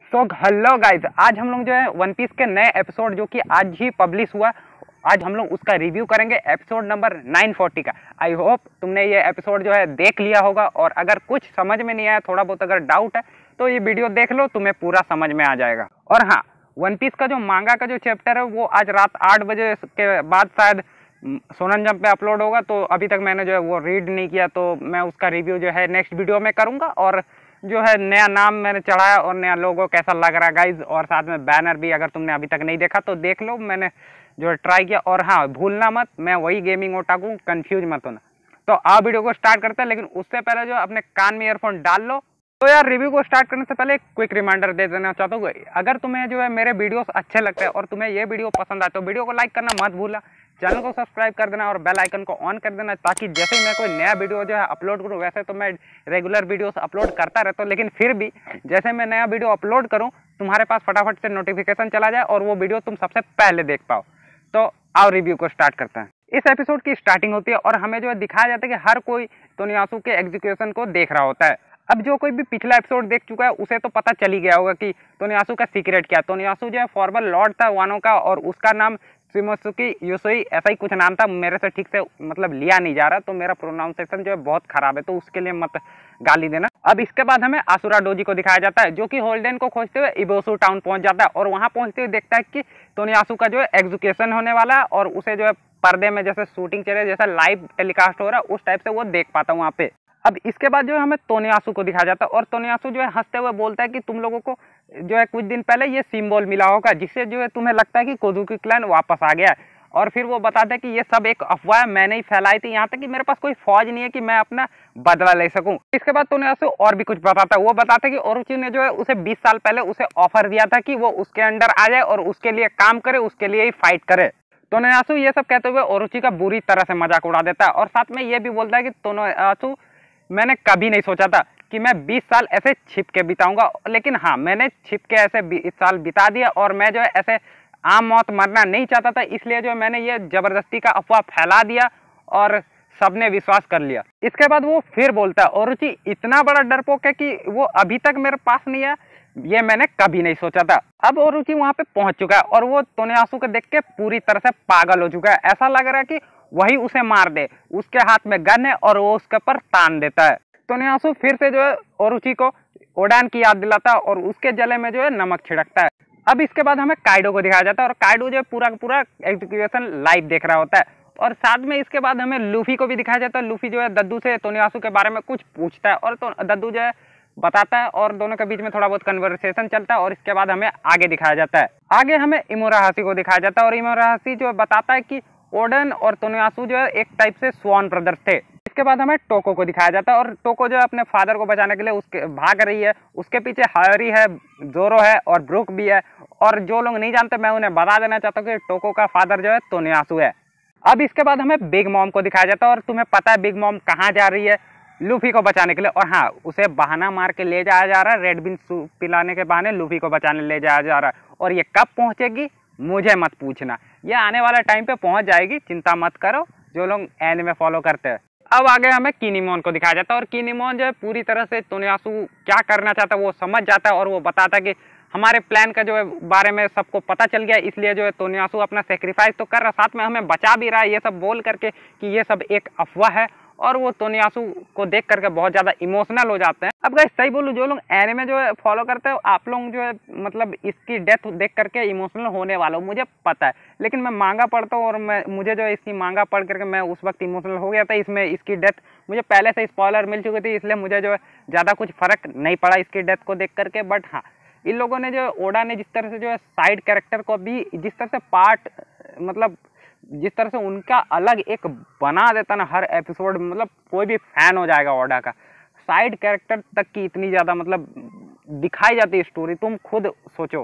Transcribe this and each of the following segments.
So hello guys, आज हम लोग जो है वन पीस के नए एपिसोड जो कि आज ही पब्लिश हुआ, आज हम लोग उसका रिव्यू करेंगे। एपिसोड नंबर 940 का। आई होप तुमने ये एपिसोड जो है देख लिया होगा, और अगर कुछ समझ में नहीं आया, थोड़ा बहुत अगर डाउट है तो ये वीडियो देख लो, तुम्हें पूरा समझ में आ जाएगा। और हाँ, वन पीस का जो मांगा का जो चैप्टर है वो आज रात 8 बजे के बाद शायद सोनन जंप पे अपलोड होगा। तो अभी तक मैंने जो है वो रीड नहीं किया, तो मैं उसका रिव्यू जो है नेक्स्ट वीडियो में करूँगा। और जो है नया नाम मैंने चढ़ाया और नया लोगो कैसा लग रहा है गाइज, और साथ में बैनर भी अगर तुमने अभी तक नहीं देखा तो देख लो, मैंने जो है ट्राई किया। और हाँ, भूलना मत, मैं वही गेमिंग ओटाकू, कंफ्यूज मत होना। तो आप वीडियो को स्टार्ट करते हैं, लेकिन उससे पहले जो अपने कान में ईयरफोन डाल लो। तो यार, रिव्यू को स्टार्ट करने से पहले एक क्विक रिमाइंडर दे देना चाहता हूँ, अगर तुम्हें जो है मेरे वीडियोस अच्छे लगते हैं और तुम्हें ये वीडियो पसंद आए तो वीडियो को लाइक करना मत भूलना, चैनल को सब्सक्राइब कर देना और बेल आइकन को ऑन कर देना, ताकि जैसे ही मैं कोई नया वीडियो जो है अपलोड करूँ, वैसे तो मैं रेगुलर वीडियोस अपलोड करता रहता हूँ, लेकिन फिर भी जैसे मैं नया वीडियो अपलोड करूँ तुम्हारे पास फटाफट से नोटिफिकेशन चला जाए और वो वीडियो तुम सबसे पहले देख पाओ। तो आओ रिव्यू को स्टार्ट करते हैं। इस एपिसोड की स्टार्टिंग होती है और हमें जो है दिखाया जाता है कि हर कोई तोनियासु के एग्जीक्यूशन को देख रहा होता है। अब जो कोई भी पिछला एपिसोड देख चुका है उसे तो पता चल ही गया होगा कि तोनियासु का सीक्रेट क्या है। तोनियासु जो है फॉर्मर लॉर्ड था वानो का, और उसका नाम शिमोत्सुकी योसुई ऐसा ही कुछ नाम था। मेरे से ठीक से मतलब लिया नहीं जा रहा, तो मेरा प्रोनाउंसिएशन जो है बहुत खराब है, तो उसके लिए मत गाली देना। अब इसके बाद हमें आसुरा डोजी को दिखाया जाता है, जो कि होल्डेन को खोजते हुए इबोसु टाउन पहुंच जाता है, और वहां पहुंचते हुए देखता है कि तोनियासु का जो है एग्जीक्यूशन होने वाला है, और उसे जो है पर्दे में जैसे शूटिंग चल रही है, जैसा लाइव टेलीकास्ट हो रहा है, उस टाइप से वो देख पाता है वहाँ पे। अब इसके बाद जो है हमें तोनियासु को दिखाया जाता है, और तोनियासु जो है हंसते हुए बोलता है कि तुम लोगों को जो है कुछ दिन पहले ये सिंबल मिला होगा, जिससे जो है तुम्हें लगता है कि कोजुकी क्लैन वापस आ गया है। और फिर वो बताते हैं कि ये सब एक अफवाह है, मैंने ही फैलाई थी, यहाँ तक कि मेरे पास कोई फौज नहीं है कि मैं अपना बदला ले सकूं। इसके बाद तोनियासु और भी कुछ बताता है। वो बताता है कि ओरोची ने जो है उसे 20 साल पहले उसे ऑफर दिया था कि वो उसके अंडर आ जाए और उसके लिए काम करे, उसके लिए ही फाइट करे। तोनियासु ये सब कहते हुए ओरोची का बुरी तरह से मजाक उड़ा देता है, और साथ में ये भी बोलता है कि तोनियासु, मैंने कभी नहीं सोचा था कि मैं 20 साल ऐसे छिप के बिताऊंगा, लेकिन हाँ, मैंने छिप के ऐसे 20 साल बिता दिया, और मैं जो है ऐसे आम मौत मरना नहीं चाहता था, इसलिए जो मैंने ये जबरदस्ती का अफवाह फैला दिया और सबने विश्वास कर लिया। इसके बाद वो फिर बोलता है, ओरोची इतना बड़ा डरपोक है कि वो अभी तक मेरे पास नहीं है, ये मैंने कभी नहीं सोचा था। अब ओरोची वहां पे पहुंच चुका है, और वो तोनियासु को देख के पूरी तरह से पागल हो चुका है। ऐसा लग रहा है कि वही उसे मार दे, उसके हाथ में गन है और वो उसके ऊपर तान देता है। तोनियासु फिर से जो है ओरोची को ओडान की याद दिलाता है और उसके गले में जो है नमक छिड़कता है। अब इसके बाद हमें काइडो को दिखाया जाता है, और काइडो जो है पूरा पूरा एग्जीक्यूशन लाइव देख रहा होता है, और साथ में इसके बाद हमें लूफी को भी दिखाया जाता है। लूफी जो है दद्दू से तोनियासु के बारे में कुछ पूछता है, और तो दद्दू जो है बताता है, और दोनों के बीच में थोड़ा बहुत कन्वर्सेशन चलता है। और इसके बाद हमें आगे दिखाया जाता है, आगे हमें इमोराहाशी को दिखाया जाता है, और इमोराहाशी जो बताता है कि ओडन और तोनियासु जो है एक टाइप से स्वान ब्रदर्स थे। इसके बाद हमें टोको को दिखाया जाता है, और टोको जो है अपने फादर को बचाने के लिए उसके भाग रही है। उसके पीछे हायरी है, जोरो है और ब्रुक भी है। और जो लोग नहीं जानते, मैं उन्हें बता देना चाहता हूँ कि टोको का फादर जो है तोनियासु है। अब इसके बाद हमें बिग मॉम को दिखाया जाता है, और तुम्हें पता है बिग मॉम कहाँ जा रही है, लूफी को बचाने के लिए। और हाँ, उसे बहाना मार के ले जाया जा रहा है, रेड बीन सूप पिलाने के बहाने लूफी को बचाने ले जाया जा रहा है। और ये कब पहुंचेगी मुझे मत पूछना, ये आने वाला टाइम पे पहुंच जाएगी, चिंता मत करो जो लोग एनिमे फॉलो करते हैं। अब आगे हमें किनीमोन को दिखाया जाता है, और किनीमोन जो है पूरी तरह से तोनियासु क्या करना चाहता है वो समझ जाता है, और वो बताता है कि हमारे प्लान का जो है बारे में सबको पता चल गया, इसलिए जो है तोनियासु अपना सेक्रीफाइस तो कर रहा, साथ में हमें बचा भी रहा है, ये सब बोल करके कि ये सब एक अफवाह है। और वो तोनियासु को देख करके बहुत ज़्यादा इमोशनल हो जाते हैं। अब गाइस सही बोलूँ, जो लोग एनिमे जो है फॉलो करते हो, आप लोग जो है मतलब इसकी डेथ देख करके इमोशनल होने वाला हूँ, मुझे पता है, लेकिन मैं मांगा पढ़ता हूँ, और मुझे जो है इसकी मांगा पढ़ करके मैं उस वक्त इमोशनल हो गया था। इसमें इसकी डेथ मुझे पहले से स्पॉइलर मिल चुकी थी, इसलिए मुझे जो है ज़्यादा कुछ फर्क नहीं पड़ा इसकी डेथ को देख करके। बट हाँ, इन लोगों ने जो ओडा ने जिस तरह से जो है साइड कैरेक्टर को भी जिस तरह से पार्ट मतलब जिस तरह से उनका अलग एक बना देता ना हर एपिसोड, मतलब कोई भी फैन हो जाएगा ओडा का। साइड कैरेक्टर तक की इतनी ज़्यादा मतलब दिखाई जाती है स्टोरी, तुम खुद सोचो।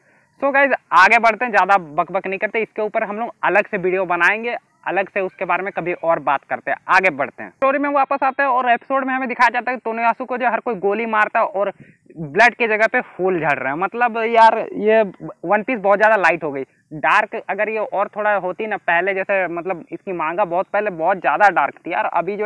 सो गाइज आगे बढ़ते हैं, ज़्यादा बकबक नहीं करते, इसके ऊपर हम लोग अलग से वीडियो बनाएंगे, अलग से उसके बारे में कभी और बात करते हैं। आगे बढ़ते हैं, स्टोरी में वापस आते हैं, और एपिसोड में हमें दिखाया जाता है कि तोनियासु को जो हर कोई गोली मारता है और ब्लड की जगह पे फूल झड़ रहे हैं। मतलब यार, ये वन पीस बहुत ज़्यादा लाइट हो गई, डार्क। अगर ये और थोड़ा होती ना पहले, जैसे मतलब इसकी मांगा बहुत पहले बहुत ज़्यादा डार्क थी यार, अभी जो है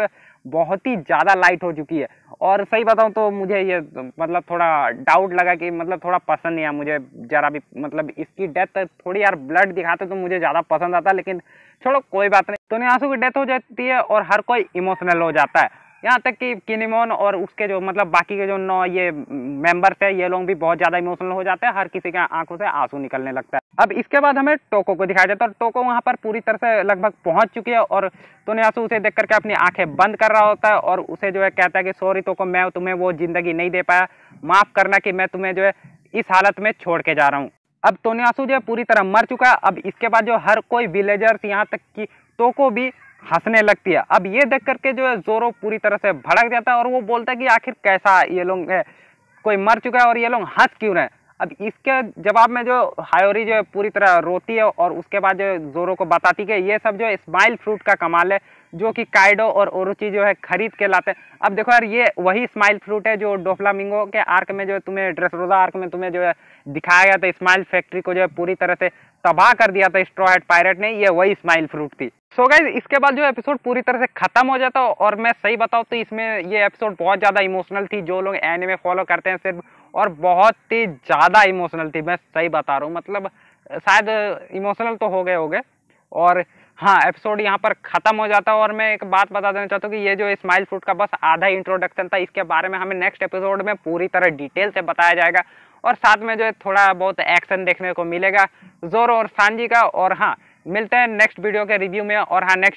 बहुत ही ज़्यादा लाइट हो चुकी है। और सही बताऊं तो मुझे ये मतलब थोड़ा डाउट लगा कि मतलब थोड़ा पसंद नहीं आया मुझे जरा भी। मतलब इसकी डेथ थोड़ी यार ब्लड दिखाते तो मुझे ज़्यादा पसंद आता, लेकिन छोड़ो कोई बात नहीं। टोनी आसू की डेथ हो जाती है और हर कोई इमोशनल हो जाता है, यहाँ तक कि किनेमोन और उसके जो मतलब बाकी के जो 9 ये मेंबर्स है ये लोग भी बहुत ज़्यादा इमोशनल हो जाते हैं। हर किसी के आंखों से आंसू निकलने लगता है। अब इसके बाद हमें टोको को दिखाया जाता है और टोको वहाँ पर पूरी तरह से लगभग पहुँच चुकी है और टोनीयासु उसे देख करके अपनी आंखें बंद कर रहा होता है और उसे जो है कहता है कि सॉरी टोको, मैं तुम्हें वो जिंदगी नहीं दे पाया, माफ़ करना कि मैं तुम्हें जो है इस हालत में छोड़ के जा रहा हूँ। अब टोनीयासु जो है पूरी तरह मर चुका है। अब इसके बाद जो हर कोई विलेजर्स यहाँ तक कि टोको भी हंसने लगती है। अब ये देख करके जो है जोरो पूरी तरह से भड़क जाता है और वो बोलता है कि आखिर कैसा ये लोग कोई मर चुका है और ये लोग हंस क्यों रहे हैं। अब इसके जवाब में जो हायोरी जो है पूरी तरह रोती है और उसके बाद जो जोरो को बताती कि ये सब जो है स्माइल फ्रूट का कमाल है जो कि काइडो और ओरोची जो है खरीद के लाते हैं। अब देखो यार ये वही स्माइल फ्रूट है जो डोफ्लामिंगो के आर्क में जो है तुम्हें ड्रेसरोसा आर्क में तुम्हें जो है दिखाया गया था। स्माइल फैक्ट्री को जो है पूरी तरह से तबाह कर दिया था स्ट्रॉ हैट पायरेट ने, ये वही स्माइल फ्रूट थी। सो गाइस इसके बाद जो एपिसोड पूरी तरह से खत्म हो जाता और मैं सही बताऊं तो इसमें ये एपिसोड बहुत ज़्यादा इमोशनल थी। जो लोग एनिमे फॉलो करते हैं सिर्फ, और बहुत ही ज़्यादा इमोशनल थी, मैं सही बता रहा हूँ। मतलब शायद इमोशनल तो हो गए और हाँ एपिसोड यहाँ पर ख़त्म हो जाता है। और मैं एक बात बता देना चाहता हूँ कि ये जो स्माइल फ्रूट का बस आधा इंट्रोडक्शन था, इसके बारे में हमें नेक्स्ट एपिसोड में पूरी तरह डिटेल से बताया जाएगा और साथ में जो है थोड़ा बहुत एक्शन देखने को मिलेगा जोरो और सांजी का। और हाँ मिलते हैं नेक्स्ट वीडियो के रिव्यू में। और हाँ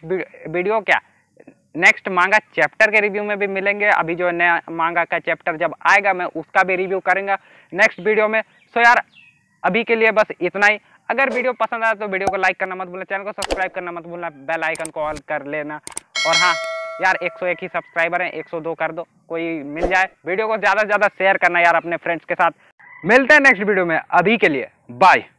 नेक्स्ट मांगा चैप्टर के रिव्यू में भी मिलेंगे। अभी जो नया मांगा का चैप्टर जब आएगा मैं उसका भी रिव्यू करेंगे नेक्स्ट वीडियो में। सो यार अभी के लिए बस इतना ही। अगर वीडियो पसंद आया तो वीडियो को लाइक करना मत भूलना, चैनल को सब्सक्राइब करना मत भूलना, बेल आइकन को ऑल कर लेना। और हाँ यार 101 ही सब्सक्राइबर हैं, 102 कर दो, कोई मिल जाए। वीडियो को ज़्यादा से ज़्यादा शेयर करना यार अपने फ्रेंड्स के साथ। मिलते हैं नेक्स्ट वीडियो में, अभी के लिए बाय।